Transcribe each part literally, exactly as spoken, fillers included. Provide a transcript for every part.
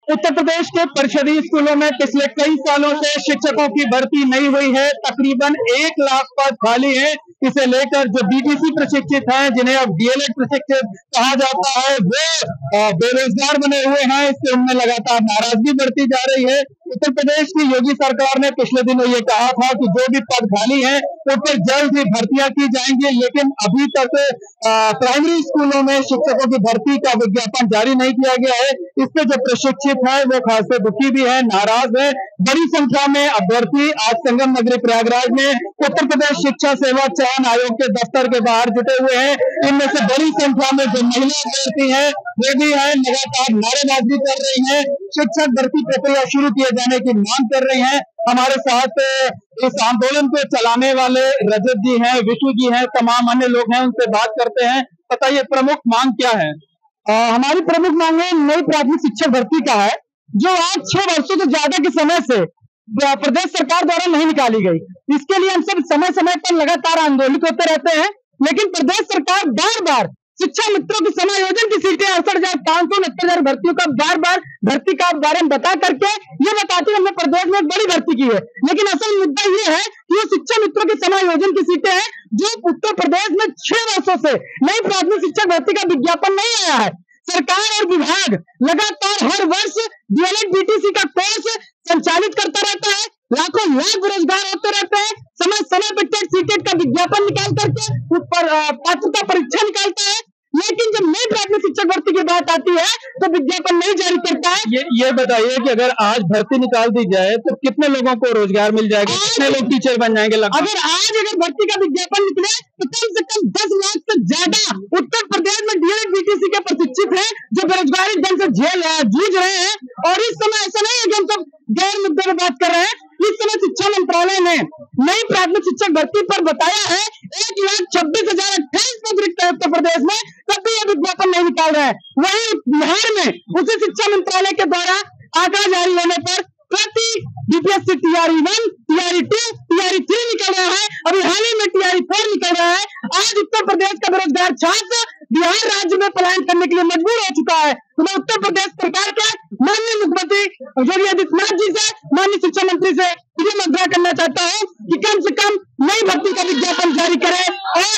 उत्तर प्रदेश के परिषदीय स्कूलों में पिछले कई सालों से शिक्षकों की भर्ती नहीं हुई है। तकरीबन एक लाख पद खाली है। इसे लेकर जो बीटीसी प्रशिक्षित हैं, जिन्हें अब डीएलएड प्रशिक्षित कहा जाता है, वो बेरोजगार बने हुए हैं। इससे उनमें लगातार नाराजगी बढ़ती जा रही है। उत्तर प्रदेश की योगी सरकार ने पिछले दिनों ये कहा था कि जो भी पद खाली है उन पर जल्द ही भर्तियां की जाएंगी, लेकिन अभी तक प्राइमरी स्कूलों में शिक्षकों की भर्ती का विज्ञापन जारी नहीं किया गया है। इससे जो प्रशिक्षित है वो खासे दुखी भी है, नाराज है। बड़ी संख्या में अभ्यर्थी आज संगम नगरी प्रयागराज में उत्तर प्रदेश शिक्षा सेवा चयन आयोग के दफ्तर के बाहर जुटे हुए हैं। इनमें से बड़ी संख्या में जो महिला अभ्यर्थी हैं वे भी हैं, लगातार नारेबाजी कर रही हैं, शिक्षक भर्ती प्रक्रिया शुरू किए जाने की मांग कर रही हैं। हमारे साथ इस आंदोलन को चलाने वाले रजत जी हैं, विशु जी हैं, तमाम अन्य लोग हैं, उनसे बात करते हैं। बताइए प्रमुख मांग क्या है? आ, हमारी प्रमुख मांग है नई प्राथमिक शिक्षक भर्ती का है, जो आज छह वर्षों से ज्यादा के समय से प्रदेश सरकार द्वारा नहीं निकाली गई। इसके लिए हम सब समय समय पर लगातार आंदोलित होते रहते हैं, लेकिन प्रदेश सरकार बार बार शिक्षा मित्रों की समायोजन की सीटें अड़सठ हजार पांच सौ उनहत्तर हजार भर्तियों का बार बार भर्ती का बारे में बता करके ये बताती है हमने प्रदेश में एक बड़ी भर्ती की है, लेकिन असल मुद्दा ये है कि वो शिक्षा मित्रों के समायोजन की सीटें हैं जो उत्तर प्रदेश में छह वर्षों से नई प्राथमिक शिक्षक भर्ती का विज्ञापन नहीं आया है। सरकार और विभाग लगातार हर वर्ष डीएलएड बीटीसी का कोर्स संचालित करता रहता है, लाखों लाख बेरोजगार होते रहते हैं, समय समय पर टेट सीटेट का विज्ञापन निकाल करके ऊपर पात्रता परीक्षा निकालता है, लेकिन जब नई प्राथमिक शिक्षक भर्ती की बात आती है तो विज्ञापन नहीं जारी करता है। ये ये बताइए कि अगर आज भर्ती निकाल दी जाए तो कितने लोगों को रोजगार मिल जाएगा, कितने लोग टीचर बन जाएंगे? अगर आज अगर भर्ती का विज्ञापन निकले तो कम से कम दस लाख से ज्यादा उत्तर प्रदेश में डीएलएड बीटीसी के प्रशिक्षित हैं जो बेरोजगारी जंग से झेल जूझ रहे हैं। और इस समय ऐसा नहीं है कि हम सब गैर मुद्दे पर बात कर रहे हैं। इस समय शिक्षा मंत्रालय ने नई प्राथमिक शिक्षक भर्ती पर बताया है एक लाख छब्बीस हजार अट्ठाईस पद रिक्त है उत्तर प्रदेश में, तब भी यह विज्ञापन नहीं निकाल रहे हैं। वहीं बिहार में उसी शिक्षा मंत्रालय के द्वारा आंकड़ा जारी होने पर प्रति BPSC TRE one, TRE two, TRE three निकल रहा है, अभी हाल ही में टीआरई फोर निकल रहा है। आज उत्तर प्रदेश का बेरोजगार छात्र बिहार राज्य में पलायन करने के लिए मजबूर हो चुका है। तो मैं उत्तर प्रदेश सरकार के माननीय मुख्यमंत्री योगी आदित्यनाथ जी से, माननीय शिक्षा मंत्री से ये आग्रह करना चाहता हूँ कि कम से कम नई भर्ती का विज्ञापन जारी करें और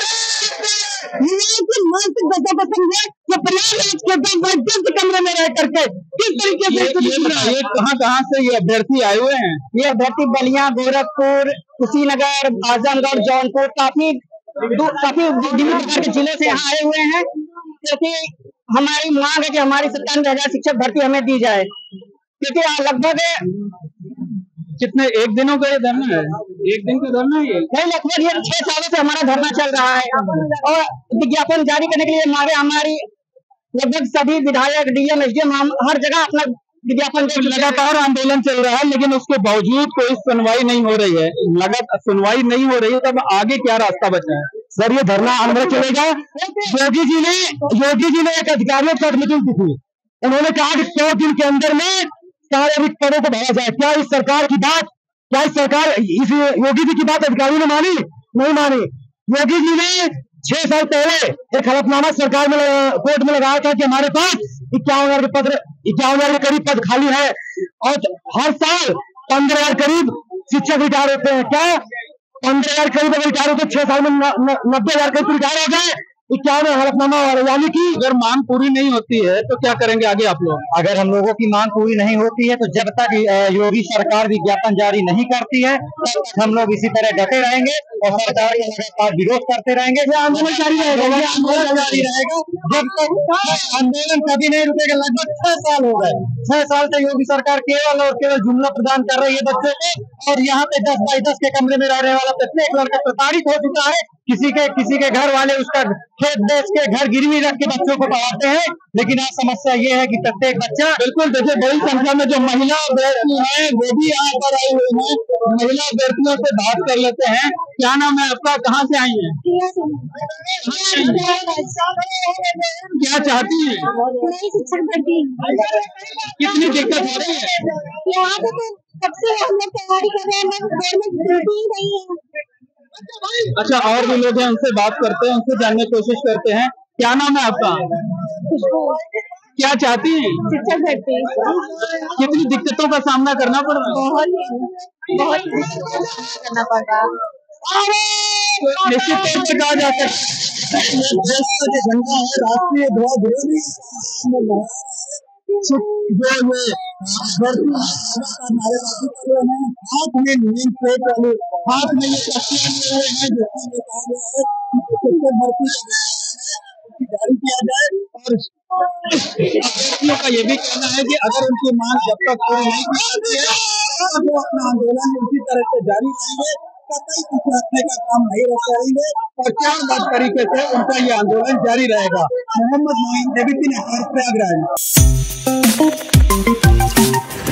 मानसिक दशा को समझे कि प्रयागराज के कमरे में रह करके किस तरीके से कहाँ कहाँ से ये अभ्यर्थी आए हुए हैं? ये अभ्यर्थी बलिया, गोरखपुर, कुशीनगर, आजमगढ़, जौनपुर, काफी काफी विभिन्न प्रकार के जिले से यहाँ आए हुए हैं, क्योंकि हमारी मांग है कि हमारी सत्तानवे हजार शिक्षक भर्ती हमें दी जाए, क्योंकि लगभग कितने एक दिनों का ये धरना है? एक दिन का धरना है? नहीं, लगभग ये छह सालों से हमारा धरना चल रहा है और विज्ञापन जारी करने के लिए हमारे हमारी लगभग सभी विधायक, डीएम, एसडीएम हम हर जगह अपना विज्ञापन दे। लगातार आंदोलन चल रहा है, लेकिन उसके बावजूद कोई सुनवाई नहीं हो रही है। लगातार सुनवाई नहीं हो रही है, तब आगे क्या रास्ता बचा है? सर, ये धरना अंदर चलेगा। योगी जी ने योगी जी ने एक अधिकारियों को मीटिंग की थी, उन्होंने कहा कि सौ दिन के अंदर में सारे रिक्त पदों को भरा जाए। क्या इस सरकार की बात क्या इस सरकार इस योगी जी की बात अधिकारियों ने मानी? नहीं मानी। योगी जी ने छह साल पहले एक हलफनामा सरकार में कोर्ट में लगाया था कि हमारे पास इक्यावन हजार के पद इक्यावन हजार के करीब पद खाली है और हर साल पंद्रह हजार करीब शिक्षक रिटायर होते हैं। क्या पंद्रह हजार करीब अगर रिटायर होते छह साल में नब्बे हजार करीब रिटायर हो गए? इक्यावन हलफनामा, यानी कि अगर मांग पूरी नहीं होती है तो क्या करेंगे आगे आप लोग? अगर हम लोगों की मांग पूरी नहीं होती है तो जब तक योगी सरकार विज्ञापन जारी नहीं करती है तब तक हम लोग इसी तरह डटे रहेंगे और सरकार के लगातार विरोध करते रहेंगे। आंदोलन जारी रहेगा आंदोलन जारी रहेगा जब तक आंदोलन कभी नहीं रुकेगा। लगभग छह साल हो गए, छह साल से योगी सरकार केवल और केवल जुमला प्रदान कर रही है बच्चों को, और यहाँ पे दस बाई दस के कमरे में रहने वाला प्रत्येक लड़का प्रताड़ित हो चुका है। किसी के किसी के घर वाले उसका खेत बेच के घर गिरवी रख के बच्चों को पढ़ाते हैं, लेकिन आज समस्या ये है कि प्रत्येक बच्चा बिल्कुल जैसे बड़ी संख्या में जो महिला अभ्यर्थी हैं वो भी यहाँ पर आई हुई हैं। महिला अभ्यर्थियों से बात कर लेते हैं। क्या नाम है आपका? कहाँ से आई हैं? क्या चाहती हैं? शिक्षक भर्ती। कितनी दिक्कत हो रही है? यहाँ पे तो सबसे हम लोग तैयारी कर रहे हैं, गवर्नमेंट भर्ती ही नहीं है। अच्छा, और भी लोग हैं, उनसे बात करते हैं, उनसे जानने की कोशिश करते हैं। क्या नाम है आपका? क्या चाहती हैं? शिक्षक भर्ती कितनी दिक्कतों का सामना करना पड़ रहा है? बहुत बहुत करना पड़ रहा निश्चित तौर पर कहा जा सकता है देश का जो झंडा है राष्ट्रीय ध्वज जो ये नारेबाजी कर रहे हैं, हाथ में नीम प्लेट वाले, हाथ में ये तख्तियां लिए हुए हैं जिसमें ये कहा गया है कि शिक्षक भर्ती जारी किया जाए। और अभ्यर्थियों का ये भी कहना है कि अगर उनकी मांग जब तक पूरी नहीं की जाती है तब वो अपना आंदोलन इसी तरह से जारी रहेंगे, कतई कुछ रखने का काम नहीं रख करेंगे और चरणबद्ध तरीके से उनका ये आंदोलन जारी रहेगा। Mohammad Moin, ABP news, Prayagraj.